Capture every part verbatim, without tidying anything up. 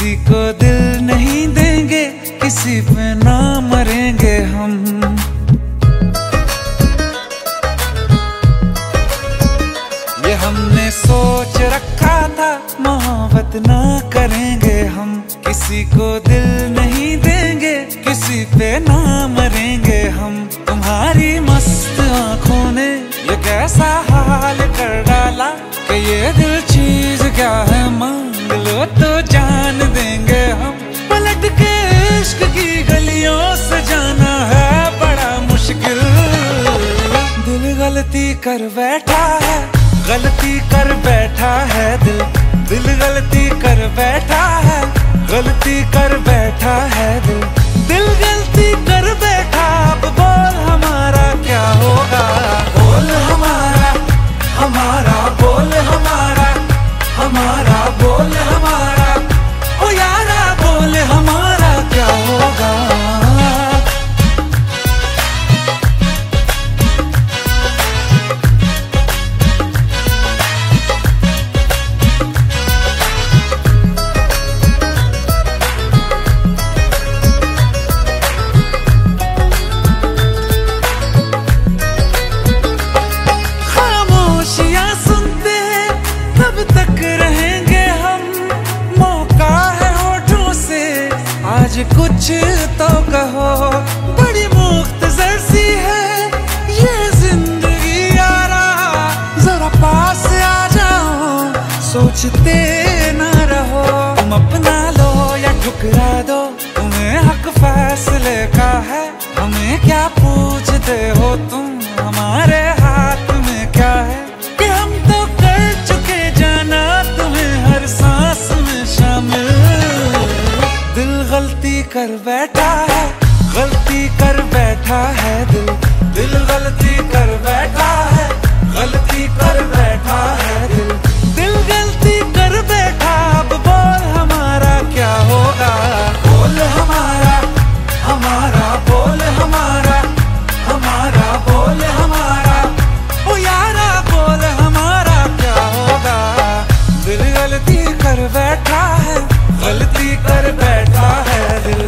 किसी को दिल नहीं देंगे, किसी पे ना मरेंगे हम। ये हमने सोच रखा था मोहब्बत ना करेंगे हम। किसी को दिल नहीं देंगे, किसी पे ना मरेंगे हम। तुम्हारी मस्त आंखों ने ये कैसा हाल कर डाला कि ये दिल चीज क्या है, मांग लो तो जान देंगे हम। पलट के इश्क की गलियों से जाना है बड़ा मुश्किल। दिल गलती कर बैठा है, गलती कर बैठा है दिल। दिल गलती कर बैठा है, गलती कर बैठा है दिल। दिल गलती कर बैठा, अब बोल हमारा क्या होगा। बोल हमारा हमारा बोल हमारा हमारा बोल हमारा, ओ यारा बोल हमारा क्या होगा। कुछ तो कहो, बड़ी मुख्तसर सी है ये जिंदगी यारा। जरा पास आ जाओ, सोचते ना रहो। तुम अपना लो या ठुकरा दो, तुम्हें हक फैसले का है। हमें क्या पूछते हो तुम, हमारे हाथ में क्या है। कि हम तो कर चुके जाना तुम्हें हर सांस में शामिल। दिल गलती कर बैठा है, गलती कर बैठा है दिल। दिल गलती कर बैठा है, गलती कर बैठा है दिल। दिल गलती कर बैठा, अब बोल हमारा क्या होगा। बोल हमारा हमारा बोल हमारा हमारा बोल हमारा, ओ यारा बोल हमारा क्या होगा। दिल गलती कर बैठा है, गलती कर बैठा है दिल।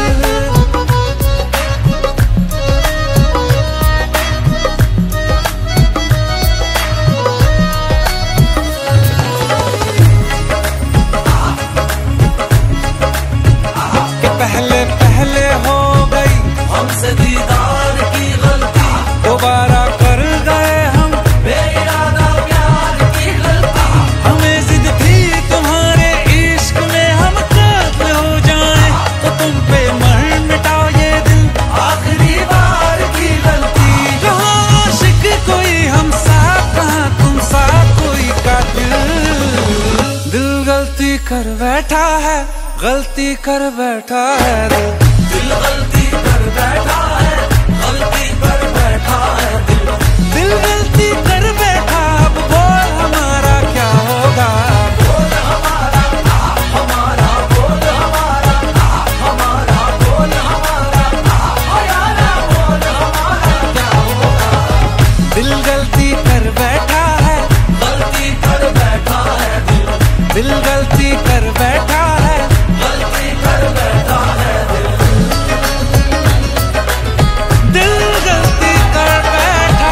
कि पहले पहले हो गई हमसे दीदार की गलती, दोबारा कर गए हम बेइरादा प्यार की गलती। हमें जिद थी तुम्हारे इश्क में हम काफिर हो जाएं, तो तुम पे मर मिटाओ ये दिल आखिरी बार की गलती। कहाँ आशिक कोई हम साथ, कहाँ तुम साथ कोई कातिल। दिल गलती कर बैठा है, गलती कर बैठा है दिल। दिल गलती कर बैठा है, गलती कर बैठा है दिल। दिल गलती कर बैठा, अब बोल हमारा क्या होगा। बोल हमारा हमारा बोल हमारा हमारा बोल हमारा, ओ यारा बोल हमारा क्या होगा। दिल गलती कर बैठा है, गलती कर बैठा है दिल। दिल गलती कर बैठा है, गलती कर बैठा है दिल। दिल गलती कर बैठा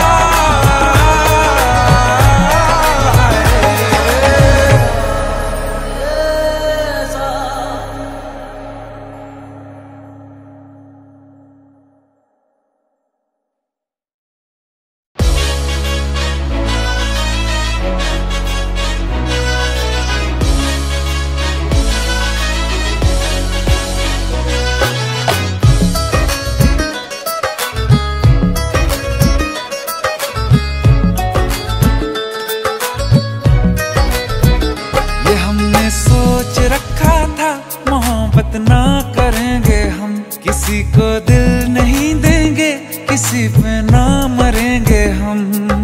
ना करेंगे हम। किसी को दिल नहीं देंगे, किसी पे ना मरेंगे हम।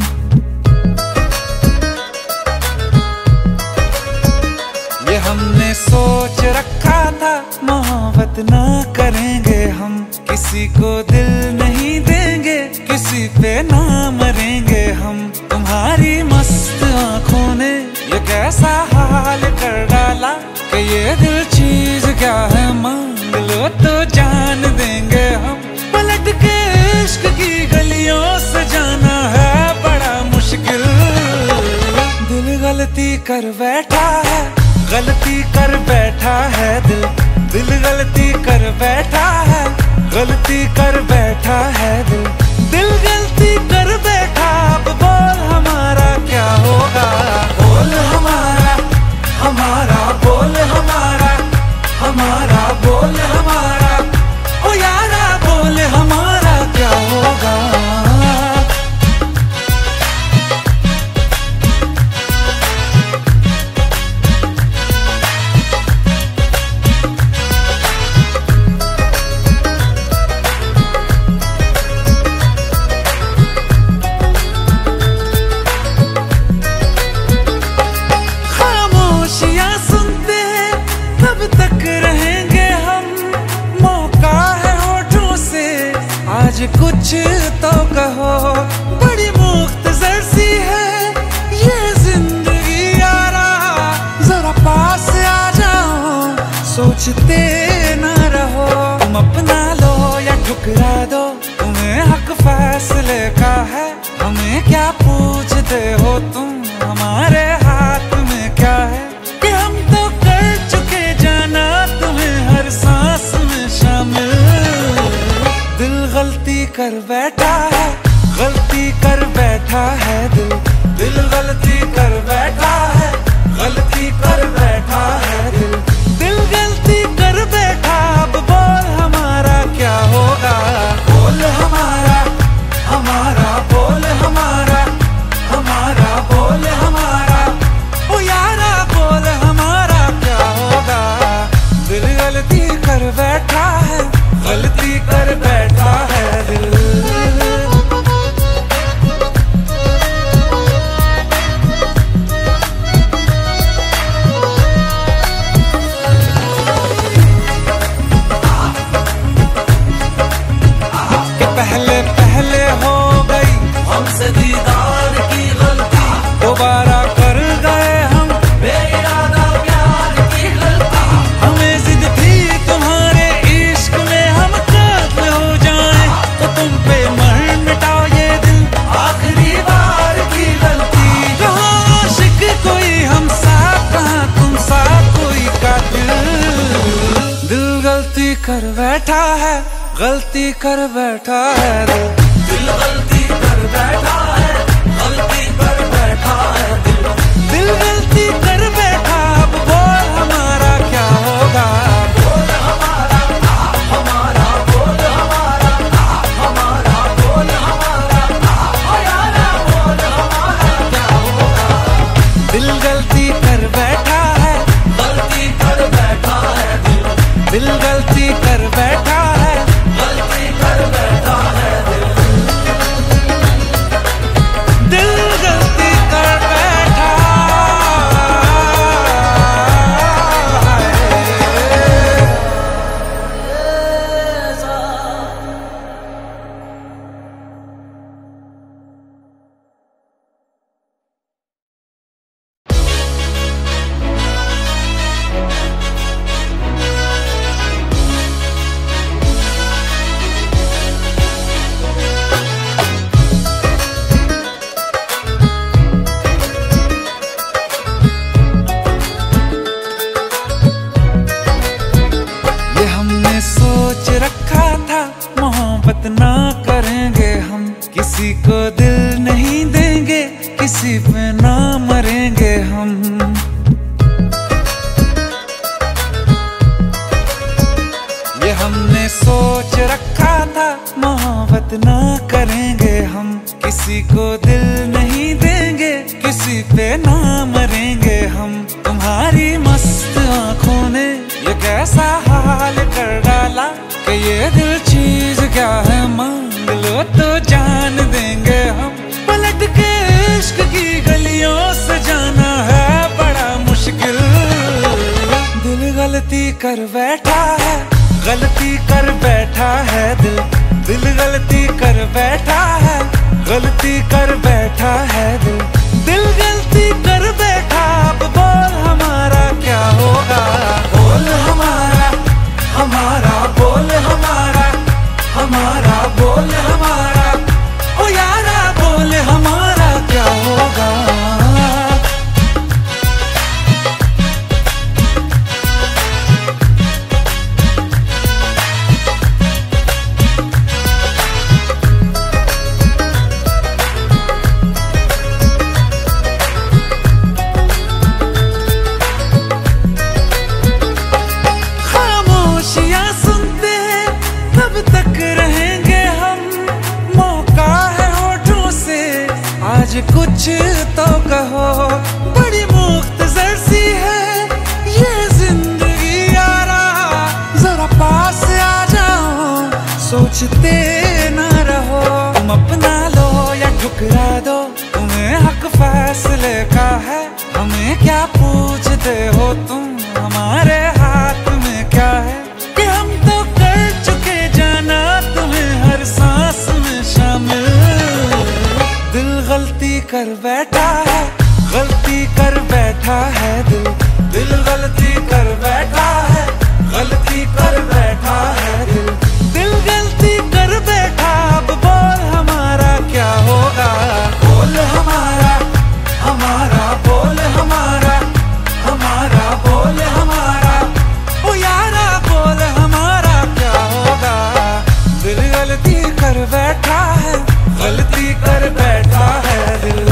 ये हमने सोच रखा था मोहब्बत ना करेंगे हम। किसी को दिल नहीं देंगे, किसी पे ना मरेंगे हम। तुम्हारी मस्त आंखों ने ये कैसा हाल कर डाला कि ये दिल चीज क्या है, मांग लो तो जान देंगे हम। पलट के इश्क की गलियों से जाना है बड़ा मुश्किल। दिल गलती कर बैठा है, गलती कर बैठा है दिल। दिल गलती कर बैठा है, गलती कर बैठा है दिल। दिल गलती कर बैठा, अब बोल हमारा क्या होगा। बोल हमारा हमारा बोल हमारा हमारा बोल हमारा, ओ यारा बोल हमारा क्या होगा। कुछ तो कहो, बड़ी मुख्तसर सी है ये जिंदगी यारा। जरा पास आ जाओ, सोचते ना रहो। तुम अपना लो या ठुकरा दो, तुम्हें हक फैसले का है। हमें क्या पूछते हो तुम, हमारे हाथ में क्या है। कि हम तो कर चुके जाना तुम्हें हर सांस में शामिल। दिल गलती कर बैठा है, गलती कर बैठा है दिल। दिल गलती कर बैठा है, गलती कर बैठा है दिल। दिल गलती कर बैठा, अब बोल हमारा क्या होगा। बोल हमारा हमारा बोल हमारा हमारा बोल हमारा, ओ यारा बोल हमारा क्या होगा। दिल गलती कर बैठा है, गलती कर बैठा है दिल। कि पहले पहले हो गई हमसे दीदार की गलती, दोबारा कर गए हम बेइरादा प्यार की गलती। हमें जिद थी तुम्हारे इश्क में हम काबिल हो जाएं, तो तुम पे मर मिटाओ ये दिल आखिरी बार की गलती। कहाँ आशिक कोई हम साथ, कहाँ तुम साथ कोई कातिल। दिल गलती कर बैठा है, गलती कर बैठा है दिल। दिल गलती कर बैठा है, गलती कर बैठा है दिल। दिल गलती कर बैठा, अब बोल हमारा क्या होगा। बोल हमारा हमारा बोल हमारा हमारा बोल हमारा, ओ यारा बोल हमारा क्या होगा। दिल गलती कर बैठा है, गलती कर बैठा है दिल। दिल गलती कर बैठा है, गलती कर बैठा है दिल। दिल गलती कर बैठा ना करेंगे हम, किसी को दिल नहीं देंगे, किसी पे ना मरेंगे हम। ये हमने सोच रखा था, मोहब्बत ना करेंगे हम, किसी को दिल नहीं देंगे, किसी पे ना मरेंगे हम। तुम्हारी मस्त आंखों ने ये कैसा हाल कर डाला, कि ये दिल चीज क्या है, मांग लो तो जान देंगे हम। पलट के इश्क की गलियों से जाना है बड़ा मुश्किल। दिल गलती कर बैठा है, गलती कर बैठा है दिल। दिल गलती कर बैठा है, गलती कर बैठा है दिल। दिल गलती कर बैठा, अब बोल हमारा क्या होगा। सोचते ना रहो, तुम अपना लो या ठुकरा दो, तुम्हें हक फैसले का है। हमें क्या पूछते हो तुम, हमारे हाथ में क्या है कि हम तो कर चुके जाना तुम्हें हर सांस में शामिल। दिल गलती कर बैठा है, गलती कर बैठा है दिल, दिल गलती कर बैठा है, गलती कर बैठा है दिल, दिल गलती कर बैठा। अब बोल हमारा क्या होगा, बोल हमारा, हमारा बोल हमारा, हमारा बोल हमारा, ओ यारा बोल हमारा क्या होगा। दिल गलती कर बैठा है, गलती कर बैठा है दिल।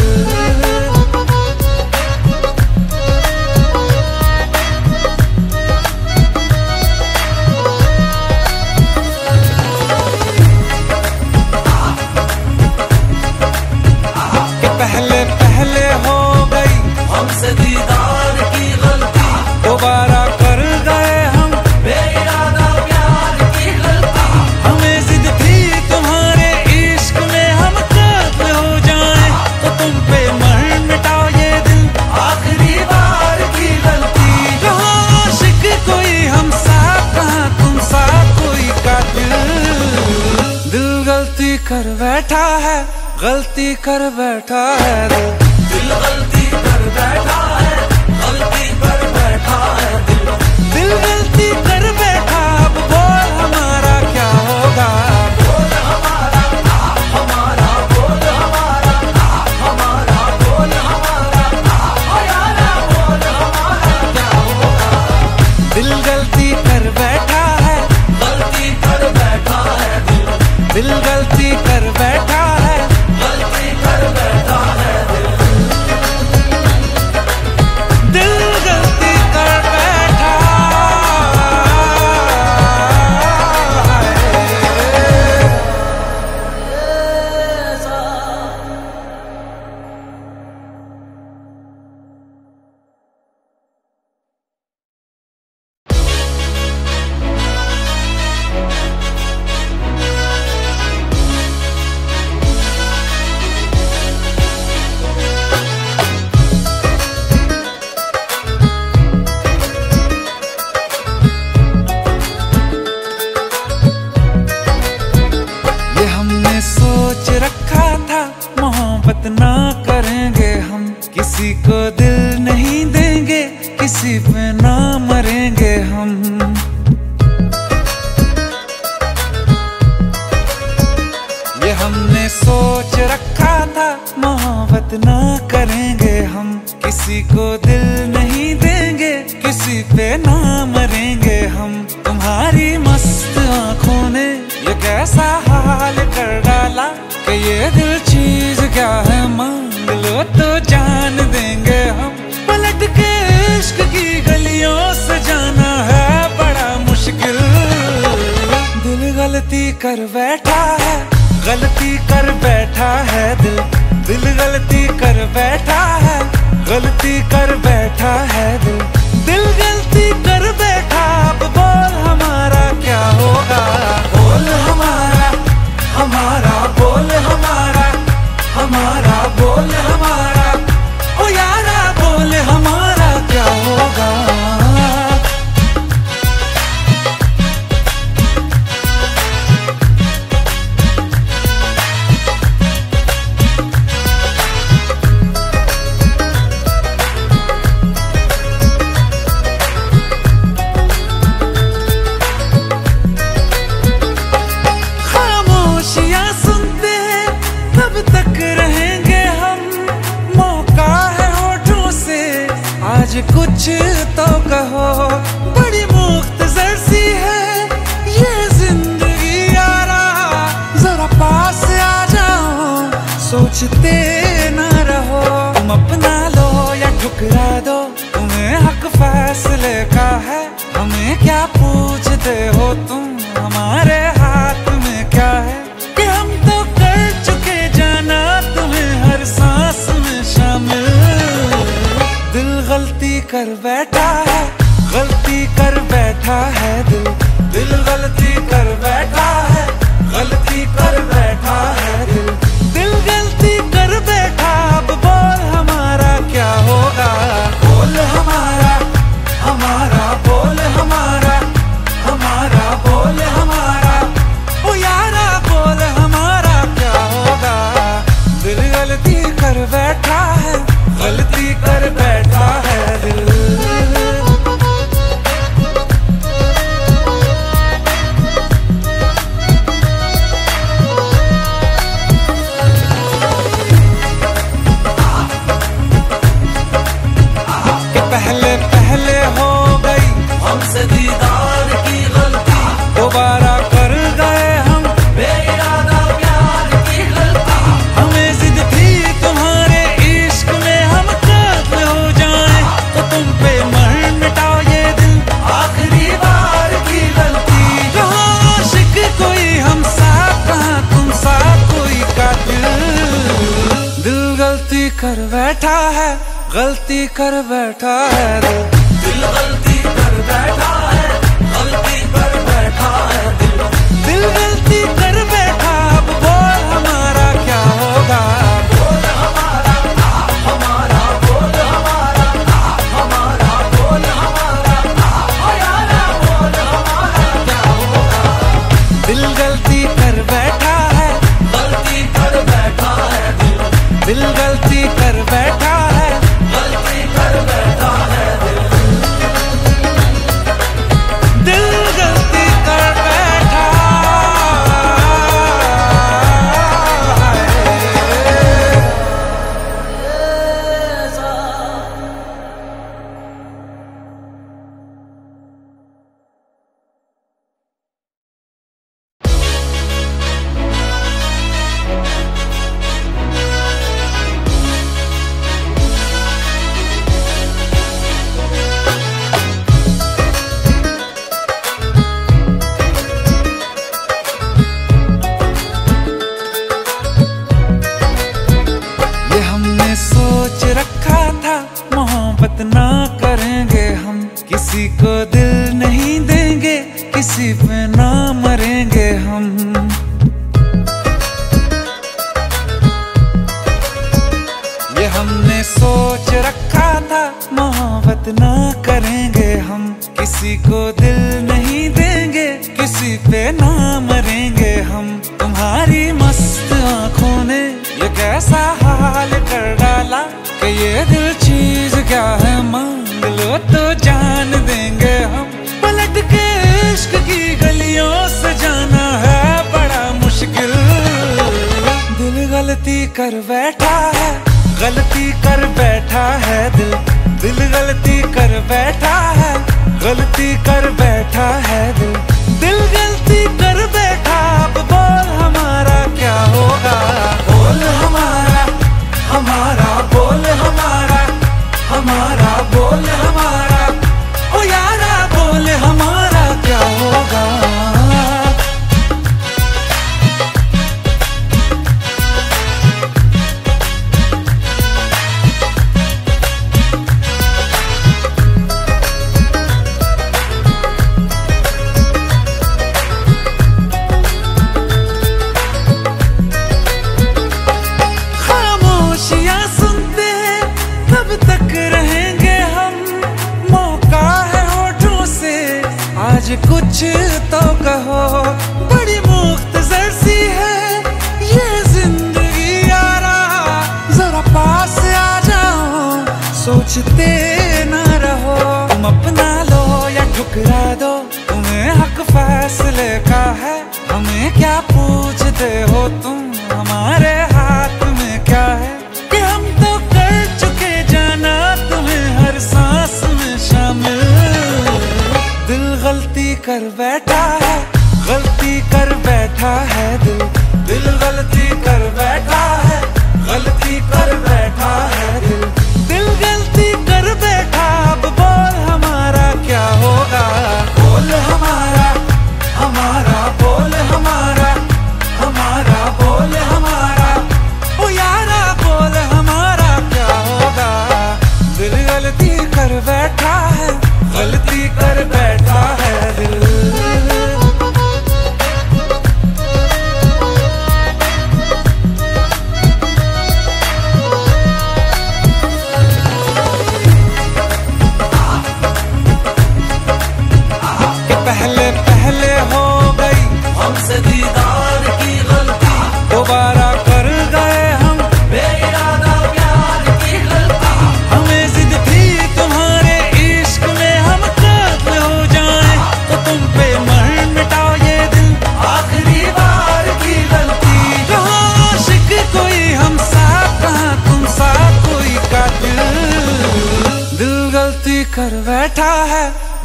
पहले पहले हो गई हमसे दीदार की गलती, दोबारा कर गए हम बेइरादा प्यार की गलती। हमें जिद थी तुम्हारे इश्क में हम काबिल हो जाएं, तो तुम पे मर मिटाओ ये दिल आखिरी बार की गलती। कहाँ आशिक कोई हम साथ, कहाँ तुम साथ कोई कातिल। दिल गलती कर बैठा है, गलती कर बैठा है दिल, दिल गलती कर बैठा है, गलती कर बैठा है दिल, दिल गलती कर बैठा। अब बोल हमारा क्या होगा, बोल हमारा, हमारा बोल हमारा, हमारा बोल हमारा, ओ यारा बोल हमारा क्या होगा। दिल गलती कर बैठा है, गलती कर बैठा है दिल, दिल गलती कर बैठा है, गलती कर बैठा है दिल, दिल गलती कर बैठा ना करेंगे हम, किसी को दिल नहीं देंगे, किसी पे ना मरेंगे हम। ये हमने सोच रखा था, मोहब्बत ना करेंगे हम, किसी को दिल नहीं देंगे, किसी पे ना मरेंगे हम। तुम्हारी मस्त आंखों ने ये कैसा हाल कर डाला कि ये दिल चीज क्या है मांग लो तो जान देंगे हम। पलट के इश्क की गलियों से जाना है बड़ा मुश्किल। दिल गलती कर बैठा है, गलती कर बैठा है दिल, दिल गलती कर बैठा है, गलती कर बैठा है दिल, दिल गलती कर बैठा। अब बोल हमारा क्या होगा, बोल हमारा, हमारा बोल हमारा, हमारा बोल हमारा, ओ यारा बोल हमारा क्या होगा। कुछ तो कहो, बड़ी मुख्तसर सी है ये जिंदगी यारा, जरा पास आ जाओ, सोचते ना रहो, तुम अपना लो या ठुकरा दो, तुम्हें हक फैसले का है। हमें क्या पूछते हो तुम, हमारे हाथ में क्या है कि हम तो कर चुके जाना तुम्हें हर सांस में शामिल। दिल गलती कर बैठा है, गलती कर बैठा है दिल, दिल गलती कर बैठा है, गलती कर बैठा है दिल। दिल गलती कर बैठा, अब बोल हमारा क्या होगा। बोल हमारा हमारा बोल हमारा हमारा बोल हमारा, ओ यारा बोल हमारा क्या होगा। दिल गलती कर बैठा है, गलती कर बैठा है दिल। पहले पहले हो गई हमसे दीदार की गलती, दोबारा कर गए हम बेइरादा प्यार की गलती। हमें जिद थी तुम्हारे इश्क में हम कत्ल हो जाएं, तो तुम पे मर मिटाओ ये दिल आखिरी बार की गलती। कहाँ आशिक कोई हम साथ, कहाँ तुम साथ कोई कातिल। दिल गलती कर बैठा है, गलती कर बैठा है दिल। दिल गलती कर बैठा है, गलती कर बैठा है दिल। दिल गलती कर बैठा, अब बोल हमारा क्या होगा। बोल हमारा हमारा बोल हमारा हमारा बोल हमारा, ओ यारा बोल हमारा क्या होगा। दिल गलती कर बैठा है, गलती कर बैठा है दिल। दिल गलती कर बैठा है, गलती कर बैठा है दिल। दिल गलती कर बैठा ना करेंगे हम, किसी को दिल नहीं देंगे, किसी पे ना मरेंगे हम। ये हमने सोच रखा था, मोहब्बत ना करेंगे हम, किसी को दिल नहीं देंगे, किसी पे ना मरेंगे हम। तुम्हारी मस्त आंखों ने ये कैसा हाल कर डाला, कि ये दिल चीज क्या है मांग लो तो जान देंगे हम। पलट के इश्क की गलियों से जाना है बड़ा मुश्किल। दिल गलती कर बैठा है, गलती कर बैठा है दिल। दिल गलती कर बैठा है, गलती कर बैठा है दिल। दिल गलती कर बैठा, अब बोल हमारा क्या होगा। बोल हमारा हमारा बोल हमारा हमारा बोल हमारा, ओ यारा बोल हमारा क्या होगा। खामोशियां सुनते कब तक रहेंगे हम, मौका है होठों से आज कुछ तो कहो। बड़ी मुख्तसर सी है ये जिंदगी यारा, जरा पास आ जाओ, सोचते ना रहो। तुम अपना लो या ठुकरा दो, तुम्हें हक फैसले का है। हमें क्या पूछते हो तुम, हमारे हाथ में क्या है। कि हम तो कर चुके जाना तुम्हें हर सांस में शामिल। दिल गलती कर बैठा है, गलती कर बैठा है दिल। दिल गलती कर बैठा है, गलती कर बैठा है दिल। दिल गलती कर बैठा, अब बोल हमारा क्या होगा। बोल हमारा हमारा बोल हमारा हमारा बोल हमारा, ओ यारा बोल हमारा क्या होगा। दिल गलती कर बैठा है, गलती कर बैठा है दिल।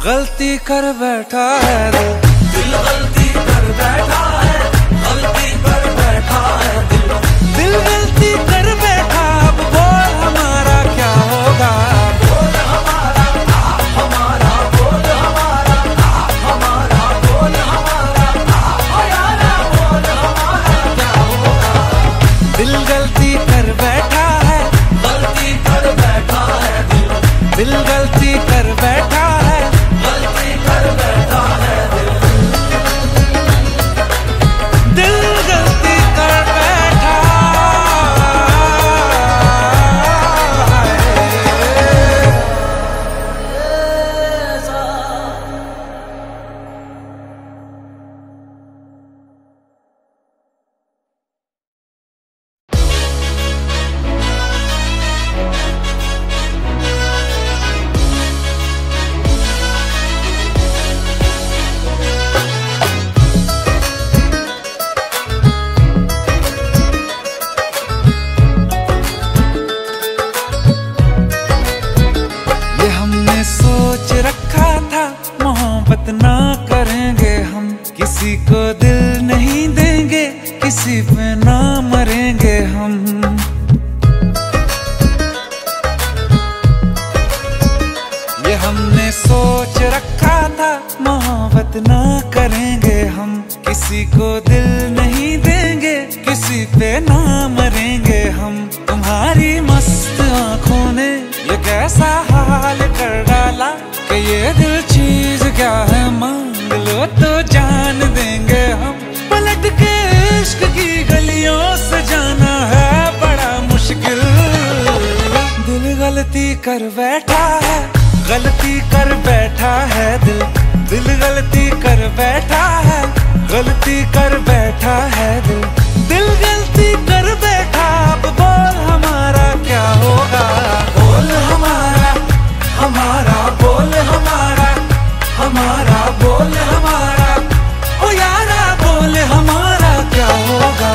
गलती कर बैठा है दिल। दिल गलती कर बैठा है, गलती कर बैठा है दिल। दिल गलती कर बैठा, अब बोल हमारा क्या होगा। बोल हमारा हमारा बोल हमारा हमारा बोल हमारा ओ यारा बोल हमारा क्या होगा। दिल गलती कर बैठा है, गलती कर बैठा है दिल। दिल गलती कर बैठा है, गलती कर बैठा है दिल। दिल गलती कर बैठा है। ये हमने सोच रखा था, मोहब्बत ना करेंगे हम, किसी को दिल नहीं देंगे, किसी पे ना मरेंगे हम। ये हमने सोच रखा था, मोहब्बत ना करेंगे हम, किसी को दिल नहीं देंगे, किसी पे ना मरेंगे हम। तुम्हारी मस्त आंखों ने ये कैसा हाल कर डाला कि ये दिल चीज क्या है, मांग लो तो जान देंगे हम। पलट के इश्क की गलियों से जाना है बड़ा मुश्किल। दिल गलती कर बैठा है, गलती कर बैठा है दिल। दिल गलती कर बैठा है, गलती कर बैठा है दिल। दिल गलती कर बैठा, अब बोल हमारा क्या होगा। बोल हमारा हमारा बोल हमारा हमारा बोल हमारा ओ यारा बोल हमारा क्या होगा।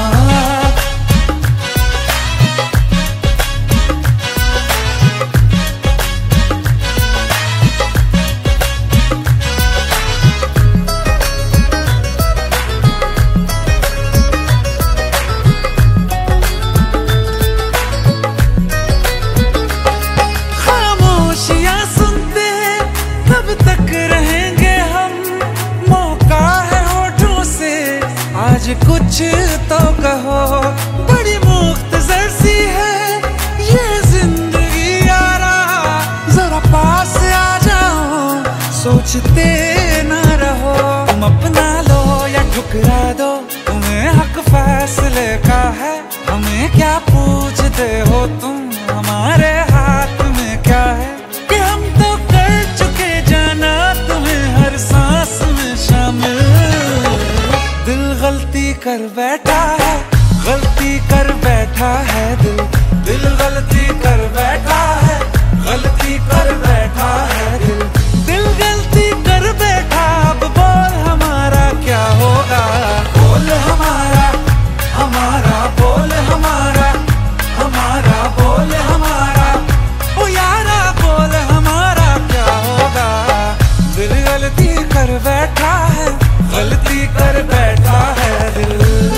खामोशियां सुनते तब तक रहेंगे हम, मौका है होठों से आज कुछ तो कहो। बड़ी मुख्तसर सी है ये जिंदगी यारा, जरा पास आ जाओ, सोचते ना रहो। तुम अपना लो या ठुकरा दो, तुम्हें हक फैसले का है। हमें क्या पूछते हो तुम, हमारे हाथ में क्या है कि हम तो कर चुके जाना तुम्हें हर सांस में शामिल। दिल गलती कर बैठा है, गलती कर बैठा है दिल। दिल गलती कर बैठा है, गलती कर बैठा है दिल। दिल गलती कर बैठा, अब बोल हमारा क्या होगा। बोल हमारा हमारा बोल हमारा हमारा बोल हमारा ओ यारा बोल हमारा क्या होगा। दिल गलती कर बैठा है, गलती कर बैठा है दिल।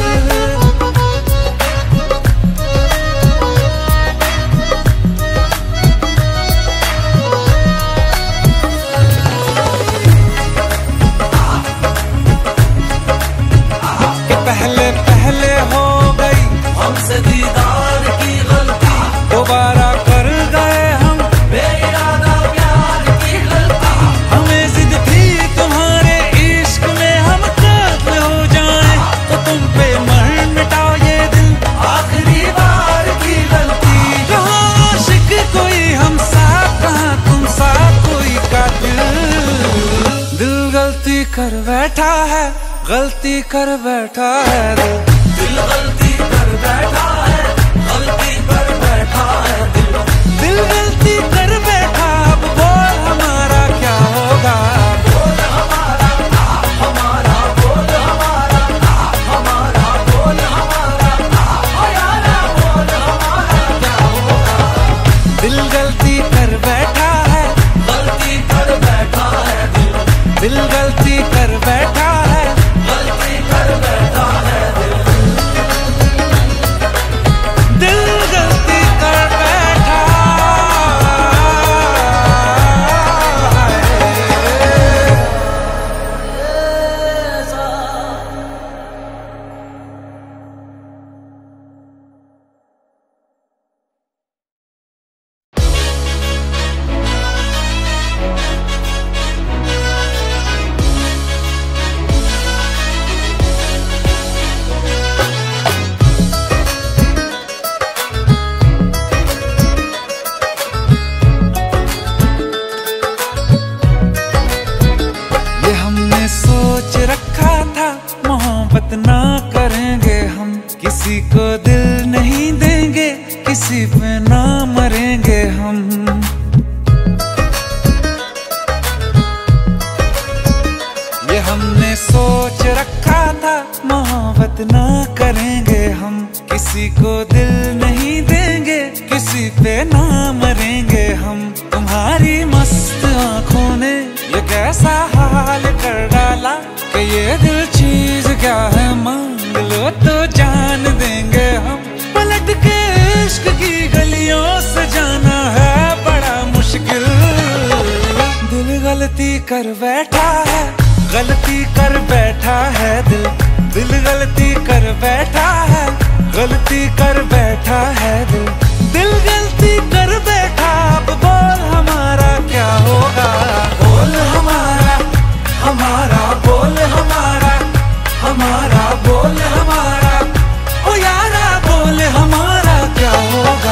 कि पहले पहले हो गई हमसे दीदार की गलती, दोबारा कर गए हम, बेइरादा प्यार की गलती। हमें जिद थी तुम्हारे इश्क में हम काबिल हो जाएं, तो तुम पे मर मिटाओ ये दिल, आखिरी बार की गलती। कहाँ आशिक कोई हम साथ, कहाँ तुम सा कोई कातिल। दिल गलती कर बैठा है, गलती कर बैठा है दिल। दिल गलती कर बैठा है, गलती कर बैठा है दिल। दिल गलती कर बैठा, अब बोल हमारा क्या होगा। बोल हमारा हमारा बोल हमारा हमारा बोल हमारा ओ यारा बोल हमारा क्या होगा। दिल गलती कर बैठा है, गलती कर बैठा है दिल गलती कर बैठा है, गलती कर बैठा है दिल, दिल गलती कर बैठा ना करेंगे हम, किसी को दिल नहीं देंगे, किसी पे ना मरेंगे हम। ये हमने सोच रखा था, मोहब्बत ना करेंगे हम, किसी को दिल नहीं देंगे, किसी पे ना मरेंगे हम। तुम्हारी मस्त आंखों ने ये कैसा हाल कर डाला कि ये दिल चीज क्या है, मांग लो तो जान देंगे हम। पलट के इश्क की गलियों से जाना है बड़ा मुश्किल। दिल गलती कर बैठा है, गलती कर बैठा है दिल, दिल गलती कर बैठा है, गलती कर बैठा है दिल, दिल गलती कर बैठा। अब बोल हमारा क्या होगा, बोल हमारा हमारा बोल हमारा हमारा बोल हमारा, ओ यारा बोल हमारा क्या होगा।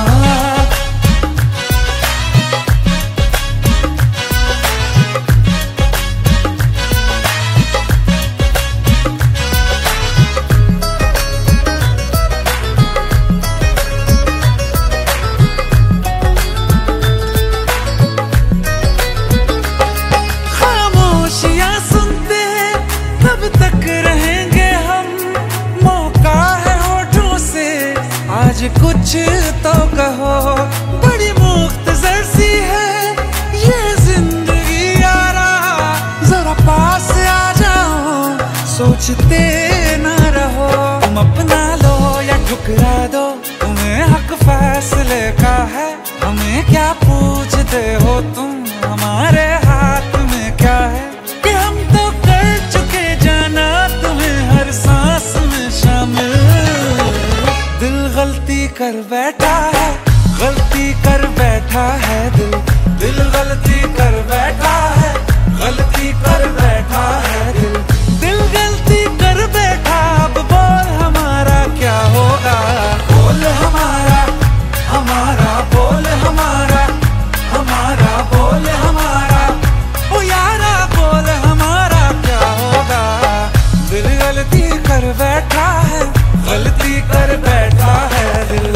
खामोशियां सुनते तब तक रहेंगे हम, मौका है होठों से आज कुछ तो कहो। बड़ी मुख्तसर सी है ये जिंदगी यारा, जरा पास आ जाओ सोचते ना रहो। तुम अपना लो या ठुकरा दो, तुम्हें हक फैसले का है, हमें क्या पूछते हो तुम, हमारे हाथ में क्या है कि हम तो कर चुके जाना तुम्हें हर सांस में शामिल। दिल गलती कर बैठा है, गलती कर बैठा है दिल, दिल गलती कर बैठा है, गलती कर बैठा है दिल, दिल गलती कर बैठा। अब बोल हमारा क्या होगा, बोल हमारा हमारा बोल हमारा हमारा बोल हमारा, ओ यारा बोल हमारा क्या होगा। दिल गलती कर बैठा है, गलती कर बैठा है दिल।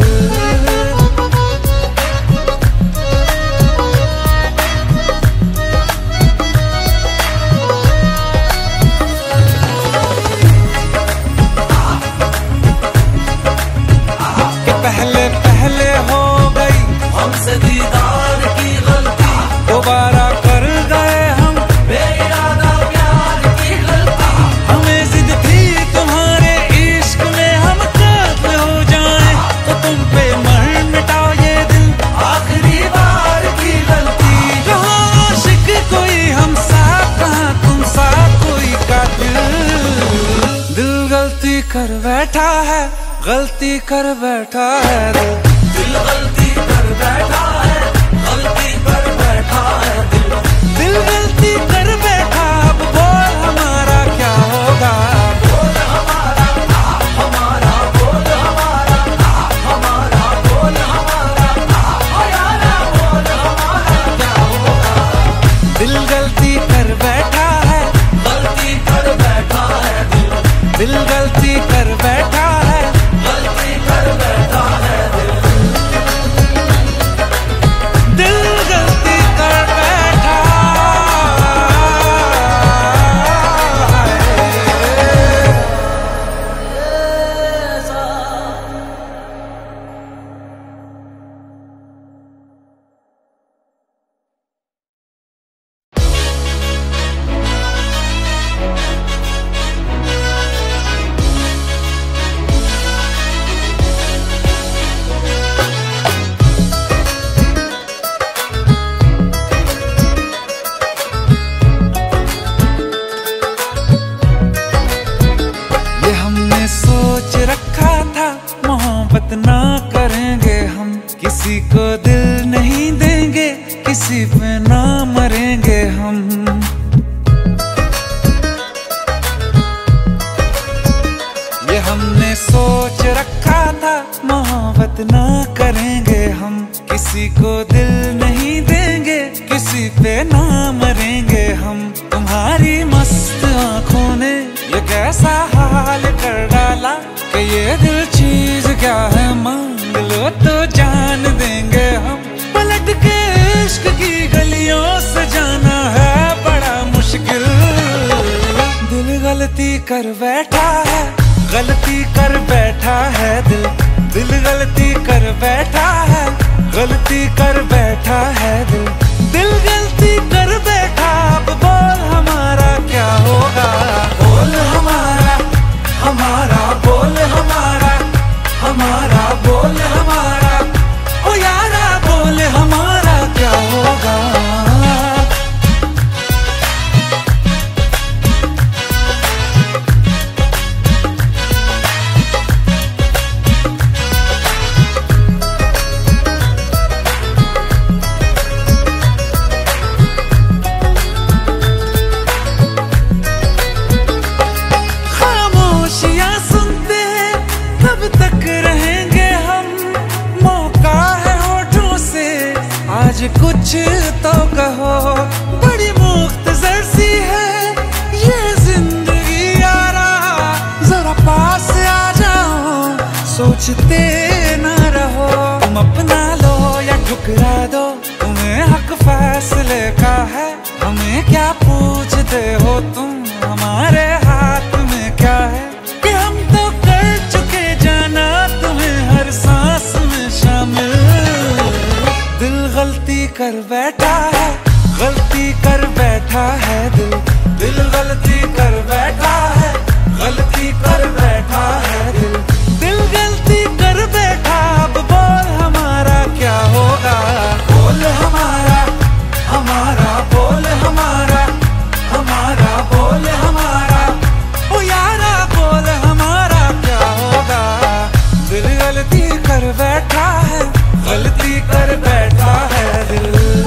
कि पहले पहले हो गई हमसे दीदार की गलती, दोबारा कर गए हम बेइरादा प्यार की गलती। हमें जिद थी तुम्हारे इश्क में हम काबिल हो जाएं, तो तुम पे मर मिटाओ ये दिल आखिरी बार की गलती, कहाँ आशिक कोई हम साथ, कहाँ तुम साथ कोई कातिल। दिल गलती कर बैठा है, गलती कर बैठा है दिल, दिल गलती कर बैठा है, गलती कर बैठा है दिल, दिल गलती कर बैठा। अब बोल हमारा क्या होगा, बोल हमारा हमारा बोल हमारा हमारा बोल हमारा, ओ यारा बोल हमारा क्या होगा। दिल गलती कर बैठा है, गलती कर बैठा है दिल, दिल गलती कर बैठा है, गलती कर बैठा है दिल। हम। ये हमने सोच रखा था मोहब्बत ना करेंगे हम, किसी को दिल नहीं देंगे, किसी पे ना मरेंगे हम। तुम्हारी मस्त आंखों ने ये कैसा हाल कर डाला कि ये दिल चीज क्या है, मांग लो तो जान देंगे हम। पलट के इश्क की गलियों से जाना है बड़ा मुश्किल। दिल गलती कर बैठा है, गलती कर बैठा है दिल। दिल गलती कर बैठा है, गलती कर बैठा है दिल। दिल गलती कर बैठा, अब बोल हमारा क्या होगा। बोल हमारा हमारा बोल हमारा हमारा बोल हमारा, ओ यारा बोल हमारा क्या होगा। कुछ तो कहो, बड़ी मुख्तसर सी है ये जिंदगी यारा। जरा पास आ जाओ, सोचते ना रहो। तुम अपना लो या ठुकरा दो, तुम्हें हक फैसले का है। हमें क्या पूछते हो तुम, हमारे हाथ में क्या है कि हम तो कर चुके जाना तुम्हें हर सांस में शामिल। दिल गलती कर बैठा है, गलती कर बैठा है दिल। दिल गलती कर बैठा है, गलती कर बैठा है दिल। दिल गलती कर बैठा, अब बोल हमारा क्या होगा। बोल हमारा हमारा बोल हमारा हमारा बोल हमारा, ओ यारा बोल हमारा क्या होगा। दिल गलती कर बैठा है, गलती कर बैठा है दिल।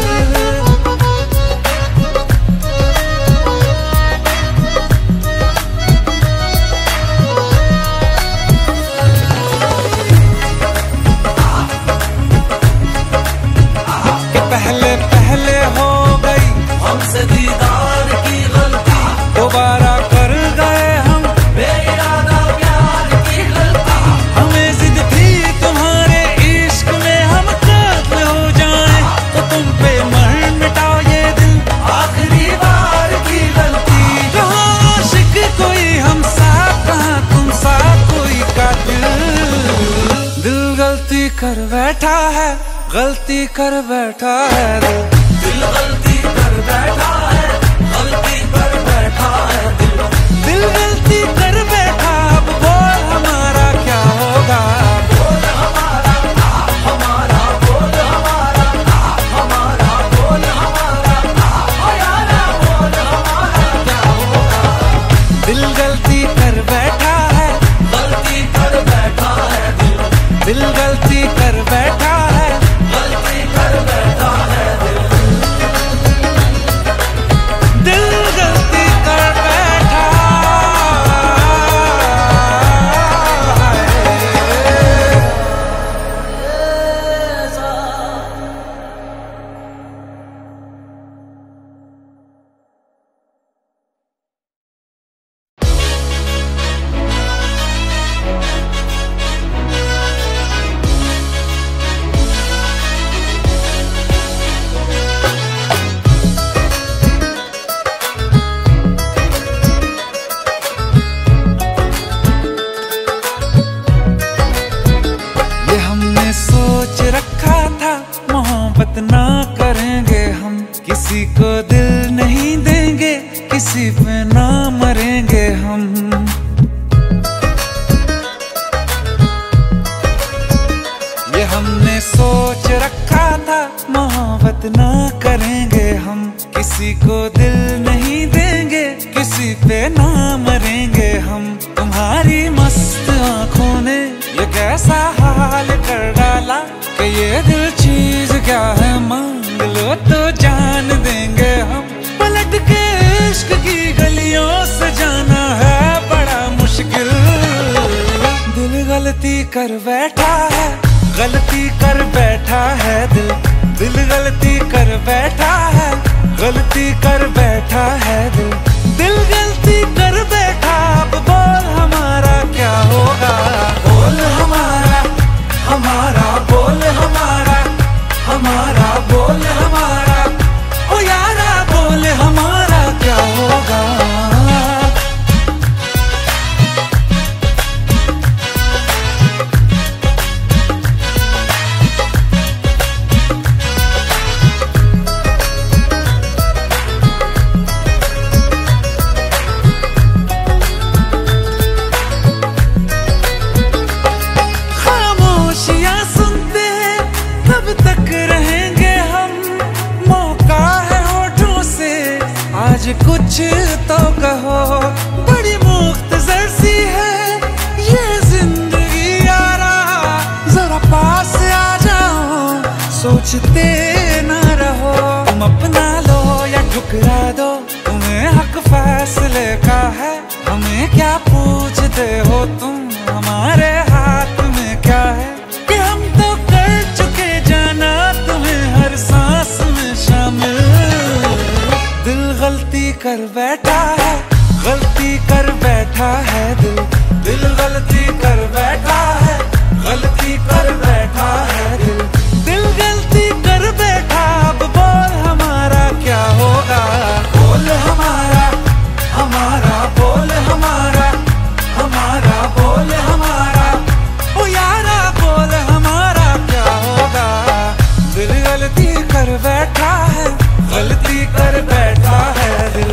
कि पहले पहले हो गई हमसे दीदार की गलती, दोबारा कर गए हम बेइरादा प्यार की गलती। हमें जिद थी तुम्हारे इश्क में हम कातिल हो जाएं, तो तुम पे मर मिटाओ ये दिल आखिरी बार की गलती। कहाँ आशिक कोई हम सा, कहाँ तुम सा कोई कातिल। दिल गलती कर बैठा है, गलती कर बैठा है दिल। दिल गलती कर बैठा है, गलती कर बैठा है दिल। दिल गलती कर बैठा, अब बोल हमारा क्या होगा। बोल हमारा हमारा बोल हमारा हमारा बोल हमारा, ओ यारा बोल हमारा क्या होगा। दिल गलती कर बैठा है, गलती कर बैठा है दिल। दिल गलती कर बैठा है, गलती कर बैठा है दिल। दिल गलती कर बैठा ये हमने सोच रखा था मोहब्बत ना करेंगे हम, किसी को दिल नहीं देंगे, किसी पे ना मरेंगे हम। ये हमने सोच रखा था मोहब्बत ना करेंगे हम, किसी को दिल नहीं देंगे, किसी पे ना मरेंगे हम। तुम्हारी मस्त आंखों ने ये कैसा हाल कर डाला कि ये दिल चीज क्या है, मांग लो तो जान देंगे हम। कर बैठा है, गलती कर बैठा है दिल। दिल गलती कर बैठा है, गलती कर बैठा है दिल। दिल गलती कर बैठा, अब बोल हमारा क्या होगा। बोल हमारा, हमारा बोल हमारा, हमारा बोल हमारा, ओ यारा बोल हमारा क्या होगा। कुछ तो कहो, बड़ी मुख्तसर सी है ये जिंदगी यारा। जरा पास आ जाओ, सोचते ना रहो। तुम अपना लो या ठुकरा दो, तुम्हें हक फैसले का है। हमें क्या पूछते हो तुम, हमारे हाथ में क्या है। कि हम तो कर चुके जाना तुम्हें हर सांस में शामिल। दिल गलती कर बैठा है, गलती कर बैठा है दिल। दिल गलती कर बैठा है, गलती कर बैठा है दिल। दिल गलती कर बैठा, अब बोल हमारा क्या होगा। बोल हमारा, हमारा बोल हमारा, हमारा बोल हमारा, ओ यारा बोल हमारा क्या होगा। दिल गलती कर बैठा है, गलती कर बैठा है दिल।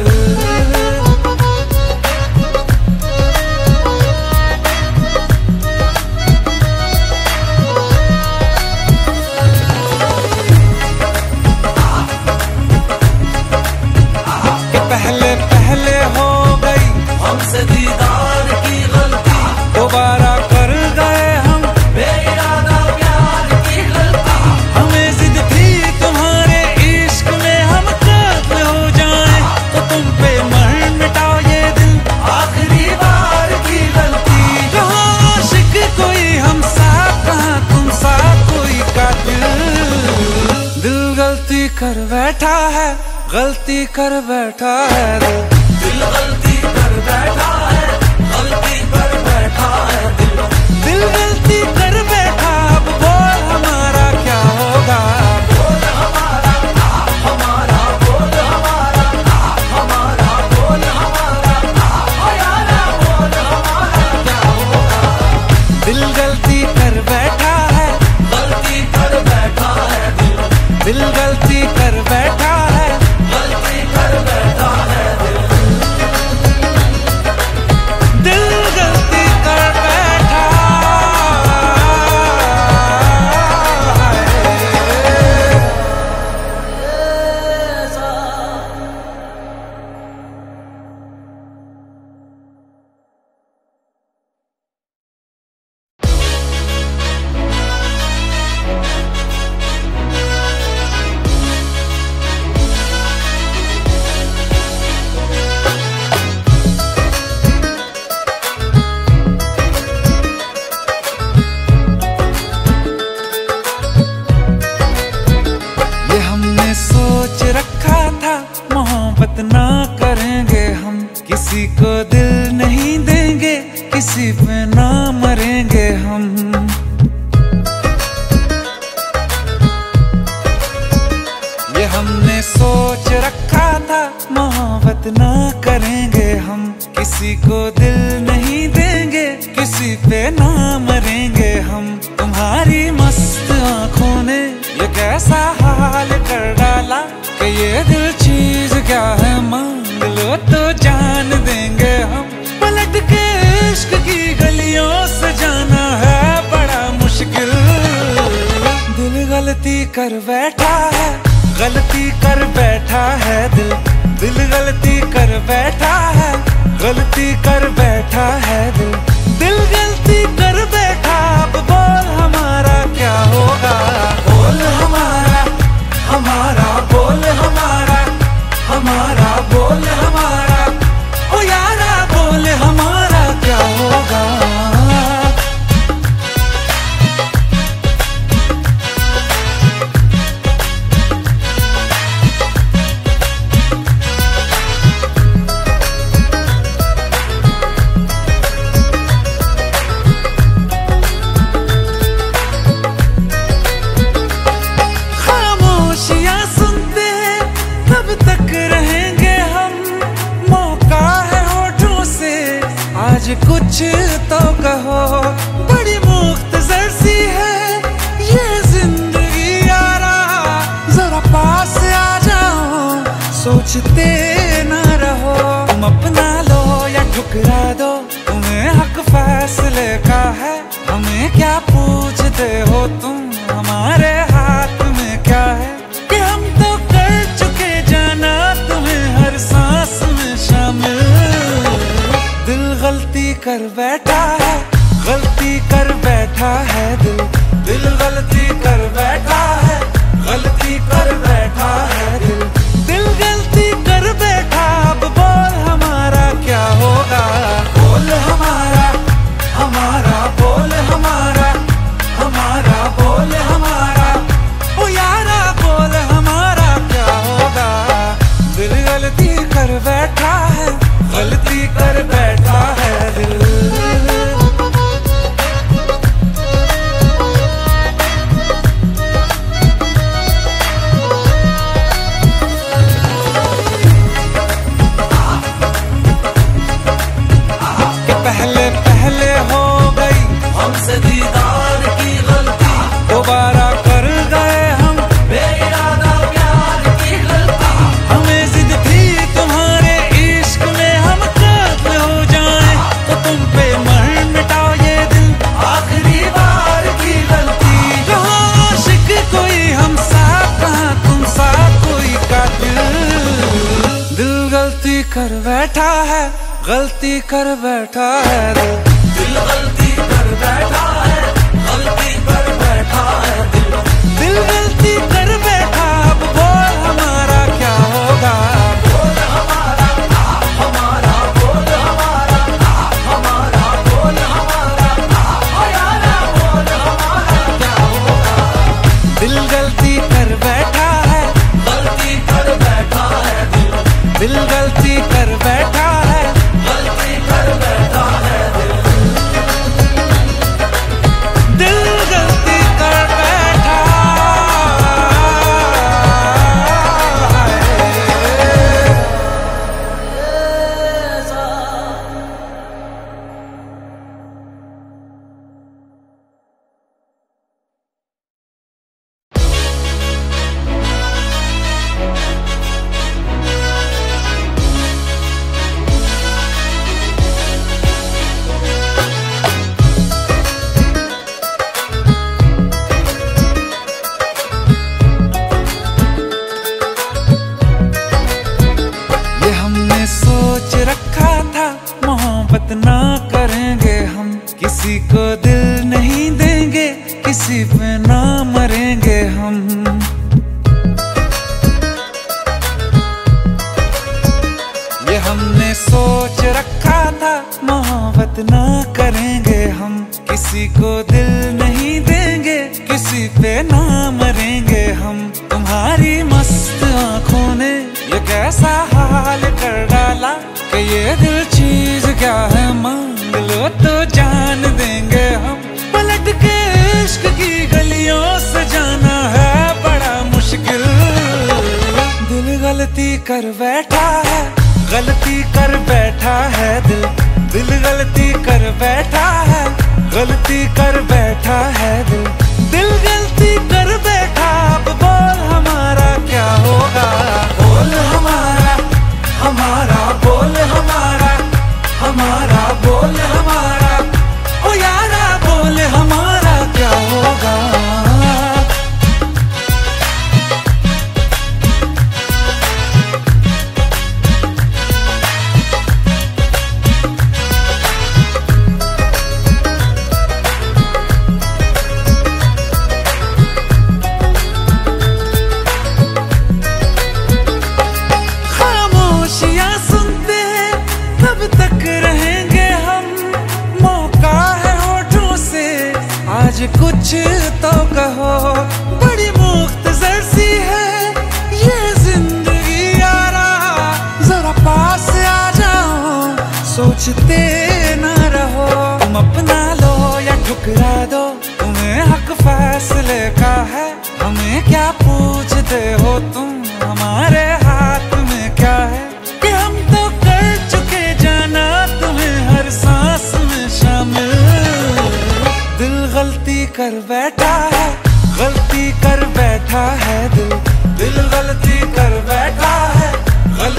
कि पहले पहले हो गई हमसे दीदार की गलती, दोबारा कर गए हम बेइरादा प्यार की गलती। हमें जिद थी तुम्हारे इश्क में हम काबिल हो जाएं, तो तुम पे मर मिटाओ ये दिल आखिरी बार की गलती। कहाँ आशिक कोई हम साथ, कहाँ तुम साथ कोई कातिल। दिल गलती कर बैठा है, गलती कर बैठा है दिल। दिल गलती कर बैठा है, गलती कर बैठा है दिल। दिल गलती कर बैठा, अब बोल हमारा क्या होगा। बोल हमारा, हमारा बोल हमारा, हमारा बोल हमारा, ओ यारा बोल हमारा क्या होगा। दिल गलती कर बैठा है, गलती कर बैठा है दिल। दिल गलती कर बैठा है, गलती कर बैठा है दिल। दिल गलती कर बैठा ये हमने सोच रखा था, मोहब्बत ना करेंगे हम। किसी को दिल नहीं देंगे, किसी पे ना मरेंगे हम। ये हमने सोच रखा था, मोहब्बत ना करेंगे हम। किसी को दिल नहीं देंगे, किसी पे ना मरेंगे हम। तुम्हारी मस्त आंखों ने ये कैसा हाल कर डाला, कि ये दिल चीज क्या है मांग लो तो जान देंगे हम। पलट के इश्क की गलियों से जाना है बड़ा मुश्किल। दिल गलती कर बैठा है, गलती कर बैठा है दिल। दिल गलती कर बैठा है, गलती कर बैठा है दिल। दिल गलती कर बैठा, अब बोल हमारा क्या होगा। बोल हमारा, हमारा बोल हमारा, हमारा बोल हमारा, ओ यारा बोल हमारा क्या होगा। सोचते ना रहो, तुम अपना लो या ठुकरा दो, तुम्हें हक फैसले का है। हमें क्या पूछते हो तुम, हमारे हाथ में क्या है कि हम तो कर चुके जाना तुम्हें हर सांस में शामिल। दिल गलती कर बैठा है, गलती कर बैठा है दिल, दिल गलती कर बैठा है, गलती कर बैठा है दिल, दिल गलती कर बैठा। अब बोल हमारा क्या होगा, बोल हमारा, हमारा बोल हमारा, हमारा बोल हमारा, ओ यारा बोल हमारा क्या होगा। दिल गलती कर बैठा है, गलती कर बैठा है दिल। पहले पहले हो गई हमसे दीदार की गलती, दोबारा कर गए हम बेइरादा प्यार की गलती। हमें जिद थी तुम्हारे इश्क में हम खत्म हो जाएं, तो तुम पे मर मिटाओ ये दिल, आखिरी बार की गलती। कहाँ आशिक कोई हम साथ, कहाँ तुम साथ कोई कातिल। दिल गलती कर बैठा है, गलती कर बैठा है दिल, दिल गलती कर बैठा है, गलती कर बैठा है दिल, दिल गलती कर बैठा। अब बोल हमारा क्या होगा, बोल हमारा, हमारा बोल हमारा, हमारा बोल हमारा, ओ यारा बोल हमारा क्या होगा। दिल गलती कर बैठा है, गलती कर बैठा है दिल, दिल गलती कर बैठा है, गलती कर बैठा है दिल, दिल गलती कर बैठा ये हमने सोच रखा था, मोहब्बत ना करेंगे हम, किसी को दिल नहीं देंगे, किसी पे ना मरेंगे हम। ये हमने सोच रखा था, मोहब्बत ना करेंगे हम, किसी को दिल नहीं देंगे, किसी पे ना मरेंगे हम। तुम्हारी मस्त आंखों ने ये कैसा हाल कर डाला कि ये दिल चीज क्या है, मांग लो तो जान देंगे हम। पलट के इश्क की गलियों से जाना है बड़ा मुश्किल। दिल गलती कर बैठा है, गलती कर बैठा है दिल, दिल गलती कर बैठा है, गलती कर बैठा है दिल, दिल गलती कर बैठा। अब बोल हमारा क्या होगा, बोल हमारा, हमारा बोल हमारा, हमारा बोल हमारा, ओ यारा बोल हमारा क्या होगा। खामोशियां सुनते हैं तब तक रहेंगे हम, मौका है होठों से आज कुछ तो कहो। बड़ी मुख्तसर सी है ये जिंदगी यारा, जरा पास आ जाओ, सोचते ना रहो, तुम अपना लो या ठुकरा दो, तुम्हें हक फैसले का है। हमें क्या पूछते हो तुम, हमारे हाथ में क्या है कि हम तो कर चुके जाना तुम्हें हर सांस में शामिल। दिल गलती कर बैठा है, गलती कर बैठा है दिल, दिल गलती कर बैठा है,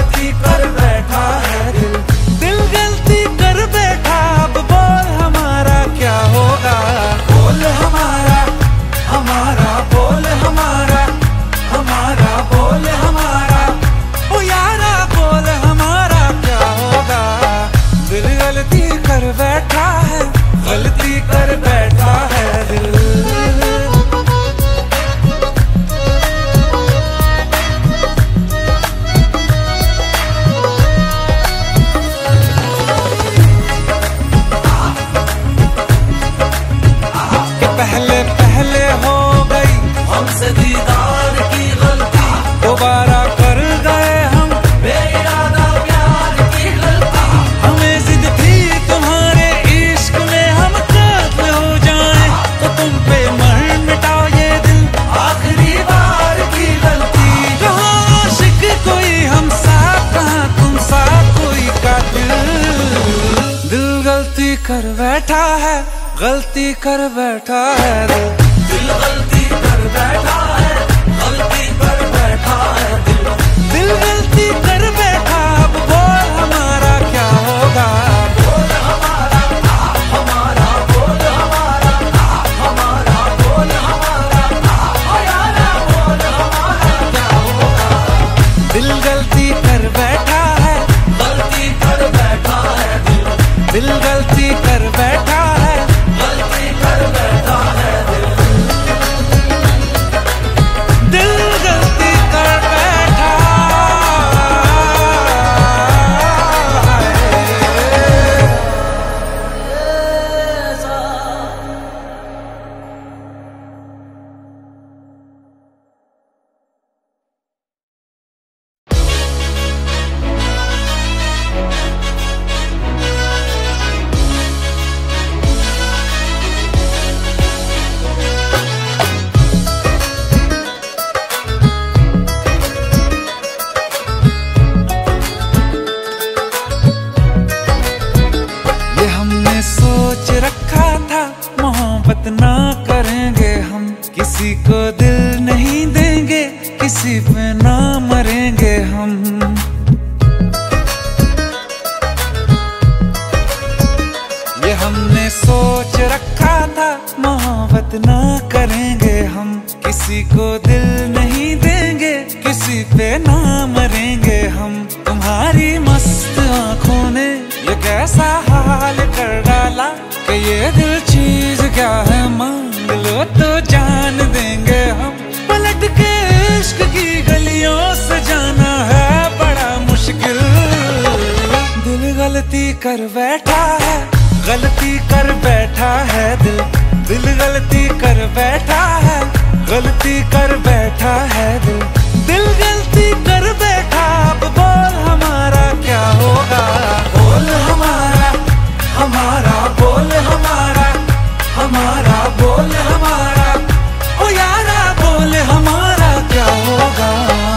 गलती कर बैठा है दिल। दिल गलती कर बैठा है, गलती कर बैठा है दिल। दिल गलती कर बैठा, अब बोल हमारा क्या होगा। बोल हमारा हमारा बोल हमारा हमारा बोल हमारा ओ यारा बोल हमारा क्या होगा। दिल गलती कर बैठा है, गलती कर बैठा है दिल। दिल गलती कर बैठा है, गलती कर बैठा है दिल। दिल गलती कर बैठा ये हमने सोच रखा था, मोहब्बत ना करेंगे हम, किसी को दिल नहीं देंगे, किसी पे ना मरेंगे हम। ये हमने सोच रखा था, मोहब्बत ना करेंगे हम, किसी को दिल नहीं देंगे, किसी पे ना मरेंगे हम। तुम्हारी मस्त आंखों ने ये कैसा हाल कर डाला कि ये दिल चीज क्या है, मांग लो तो जान देंगे हम। पलट के इश्क की गलियों से जाना है बड़ा मुश्किल। दिल गलती कर बैठा है, गलती कर बैठा है दिल। दिल गलती कर बैठा है, गलती कर बैठा है दिल। दिल गलती कर बैठा, अब बोल हमारा क्या होगा। बोल हमारा हमारा बोल हमारा हमारा बोल हमारा ओ यारा बोल हमारा क्या होगा।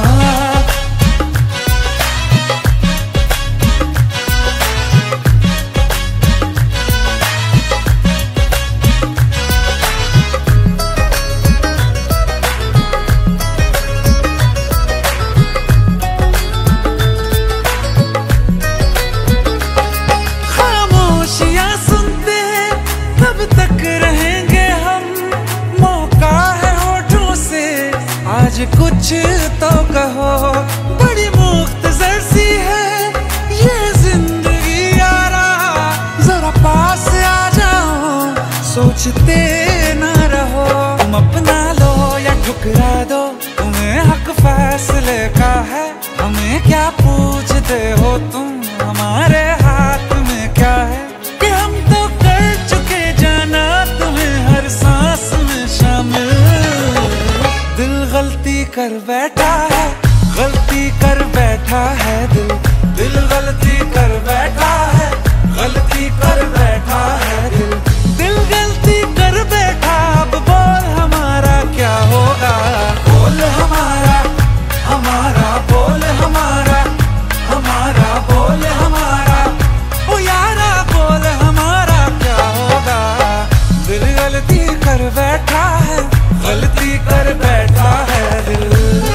खामोशियां सुनते तब तक रहेंगे हम, मौका है होठों से आज कुछ तो कहो। बड़ी मुख्तसर सी है ये जिंदगी यारा, जरा पास आ जाओ, सोचते ना रहो। तुम अपना लो या ठुकरा दो, तुम्हें हक फैसले का है। हमें क्या पूछते हो तुम, हमारे हाथ में क्या है कि हम तो कर चुके जाना तुम्हें हर सांस में शामिल। दिल गलती कर बैठा है, गलती कर बैठा है दिल। दिल गलती कर बैठा है, गलती कर बैठा है दिल। दिल गलती कर बैठा, अब बोल हमारा क्या होगा। बोल हमारा हमारा बोल हमारा हमारा बोल हमारा ओ यारा बोल हमारा क्या होगा। दिल गलती कर बैठा है, गलती कर बैठा है दिल।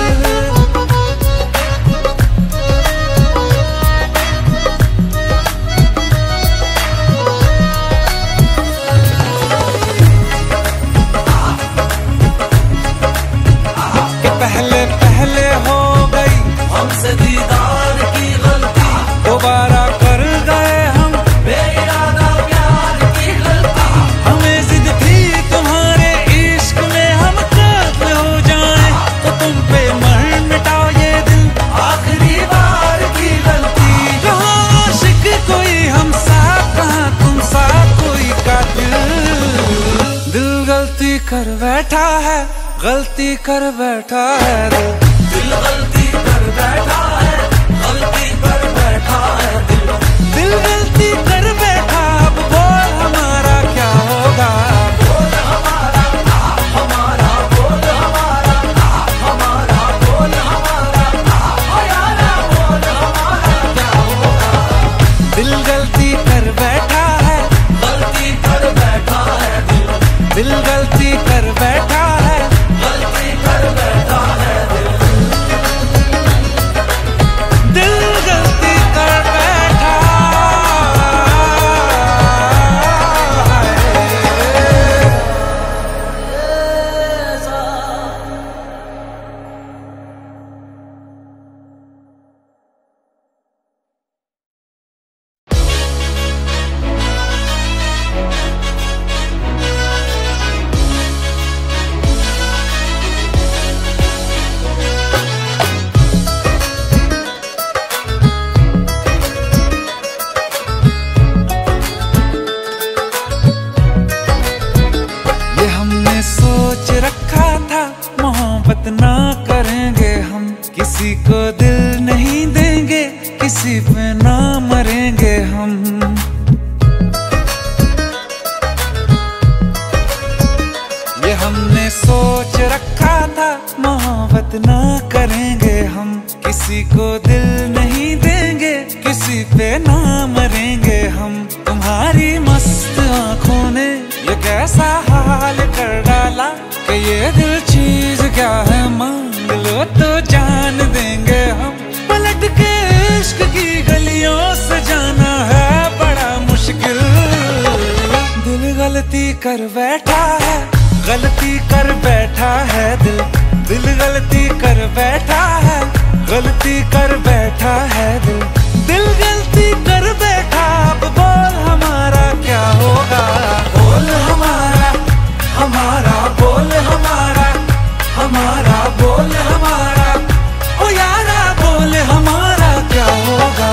कि पहले पहले हो गई हमसे दीदार की गलती, दोबारा कर गए हम, बेइरादा प्यार की गलती। हमें जिद थी तुम्हारे इश्क में हम काबिल हो जाएं, तो तुम पे मर मिटाओ ये दिल, आखिरी बार की गलती। कहाँ आशिक कोई हम साथ, कहाँ तुम साथ कोई कातिल। दिल गलती कर बैठा है, गलती कर बैठा है दिल। दिल गलती कर बैठा है, गलती कर बैठा है दिल। दिल गलती कर बैठा, अब बोल हमारा क्या होगा। बोल हमारा हमारा बोल हमारा हमारा बोल हमारा ओ यारा बोल हमारा क्या होगा। दिल गलती कर बैठा है, गलती कर बैठा है किसी पे ना मरेंगे हम। ये हमने सोच रखा था मोहब्बत ना करेंगे हम, किसी को दिल नहीं देंगे, किसी पे ना मरेंगे हम। तुम्हारी मस्त आंखों ने ये कैसा हाल कर डाला कि ये दिल चीज क्या है, मांग लो तो जान देंगे हम। पलट के इश्क की गलियों से जाना है बड़ा मुश्किल। दिल गलती कर बैठा है, गलती कर बैठा है दिल। दिल गलती कर बैठा है, गलती कर बैठा है दिल। दिल गलती कर बैठा, अब बोल हमारा क्या होगा। बोल हमारा हमारा बोल हमारा हमारा बोल हमारा, ओ यारा बोल हमारा क्या होगा।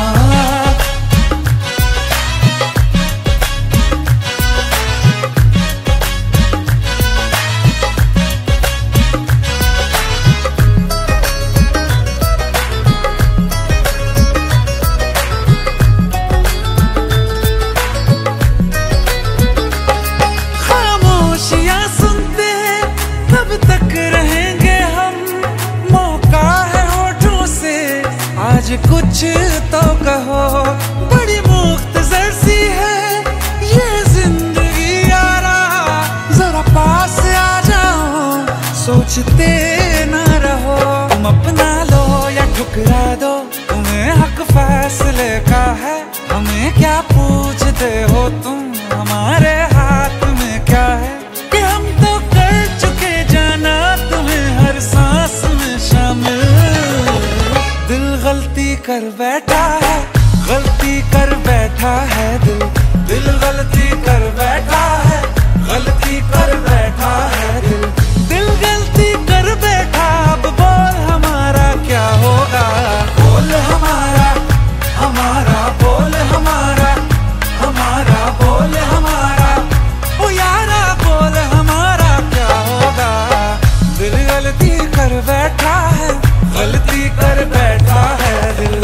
आज कुछ तो कहो, बड़ी मुख्तसर सी है ये जिंदगी यारा। जरा पास आ जाओ, सोचते न रहो। तुम अपना लो या ठुकरा दो, तुम्हें हक फैसले का है। हमें क्या पूछते हो तुम, हमारे हाथ में क्या है कि हम तो कर चुके जाना तुम्हें हर सांस में शामिल। दिल गलती कर बैठा है, गलती कर बैठा है दिल। दिल गलती कर बैठा है, गलती कर बैठा है दिल। दिल गलती कर बैठा, अब बोल हमारा क्या होगा। बोल हमारा हमारा बोल हमारा हमारा बोल हमारा, ओ यारा बोल हमारा क्या होगा। दिल गलती कर बैठा है, गलती कर बैठा है दिल।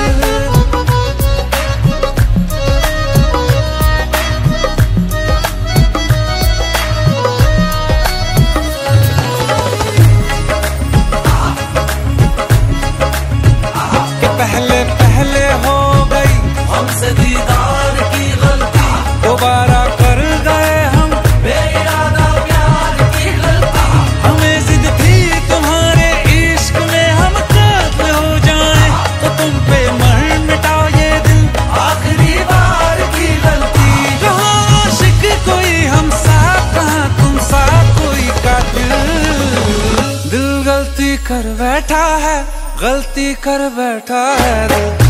कि पहले पहले हो गई हमसे दीदार की गलती, दोबारा कर गए हम बेइरादा प्यार की गलती। हमें जिद थी तुम्हारे इश्क में हम काबिल हो जाएं, तो तुम पे मर मिटाओ ये दिल आखिरी बार की गलती। कहाँ आशिक कोई हम साथ, कहाँ तुम साथ कोई कातिल। दिल गलती कर बैठा है, गलती कर बैठा है दिल।